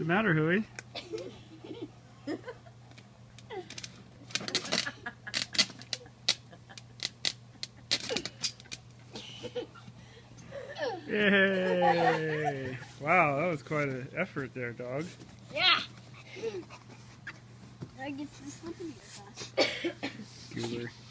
matter, Hooie? Yay! Wow, that was quite an effort there, dog. Yeah! I get to slip in here fast. Goober.